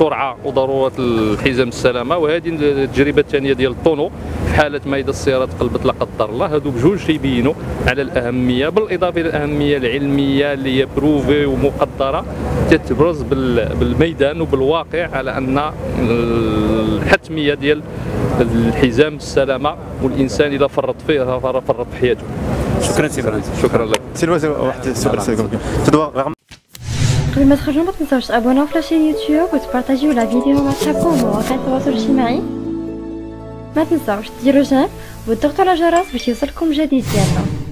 السرعه وضروره الحزام السلامه. وهذه التجربه الثانيه ديال الطونو في حاله ما اذا السياره تقلبت لا قدر الله، هادو بجوج تيبينوا على الاهميه، بالاضافه الى الاهميه العلميه اللي هي بروفي ومقدره تتبرز بالميدان وبالواقع على ان الحتميه ديال الحزام السلامه، والانسان اذا فرط فيه فرط في حياته. شكرا سي شكرا لك. سي واحد السؤال قبل ما تخرجوا ما تنساوش تابوناو في لاشين يوتيوب وتبارطاجيو لا فيديو مع صحابكم ومواقع التواصل الاجتماعي. ما تنساوش ديروا جيم وتضغطوا على الجرس باش يوصلكم جديد ديالنا.